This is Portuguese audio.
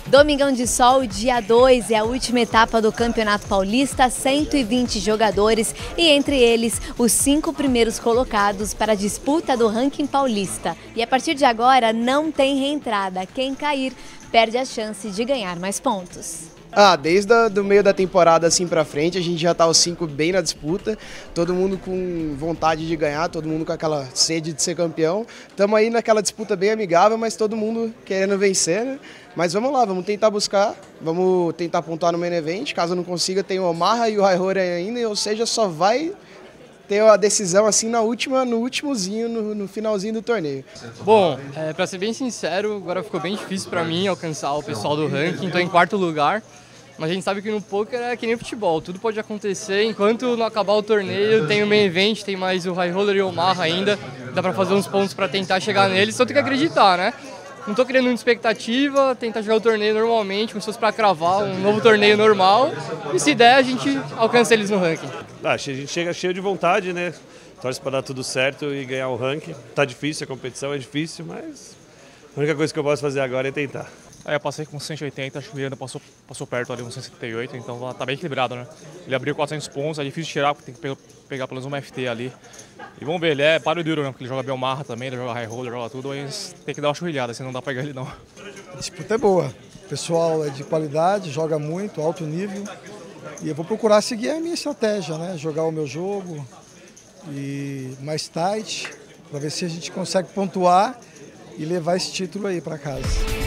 Domingão de Sol, dia 2, é a última etapa do Campeonato Paulista, 120 jogadores e entre eles os 5 primeiros colocados para a disputa do ranking paulista. E a partir de agora não tem reentrada, quem cair perde a chance de ganhar mais pontos. Desde o meio da temporada assim pra frente, a gente já tá os 5 bem na disputa, todo mundo com vontade de ganhar, todo mundo com aquela sede de ser campeão. Estamos aí naquela disputa bem amigável, mas todo mundo querendo vencer, né? Mas vamos lá, vamos tentar buscar, vamos tentar pontuar no main event, caso não consiga tem o Omaha e o Raihora ainda, ou seja, só vai ter a decisão assim no últimozinho, no finalzinho do torneio. Bom, para ser bem sincero, agora ficou bem difícil para mim alcançar o pessoal do ranking, estou em 4º lugar, mas a gente sabe que no poker é que nem futebol, tudo pode acontecer, enquanto não acabar o torneio, tem o main event, tem mais o High Roller e o Omaha ainda, dá para fazer uns pontos para tentar chegar neles, só tem que acreditar, né? Não estou criando muita expectativa, tentar jogar o torneio normalmente, como se fosse para cravar um novo torneio normal. E se der, a gente alcança eles no ranking. A gente chega cheio de vontade, né? Torce para dar tudo certo e ganhar o ranking. Tá difícil, a competição é difícil, mas a única coisa que eu posso fazer agora é tentar. Eu passei com 180, acho que o Miranda passou perto ali, uns 178, então tá bem equilibrado, né? Ele abriu 400 pontos, é difícil tirar, porque tem que pegar pelo menos uma FT ali. E vamos ver, ele é páreo duro, né? Porque ele joga bem Omaha também, ele joga High Roller, joga tudo, mas tem que dar uma churrilhada, senão não dá pra pegar ele não. A disputa é boa, o pessoal é de qualidade, joga muito, alto nível. E eu vou procurar seguir a minha estratégia, né? Jogar o meu jogo e mais tight, para ver se a gente consegue pontuar e levar esse título aí para casa.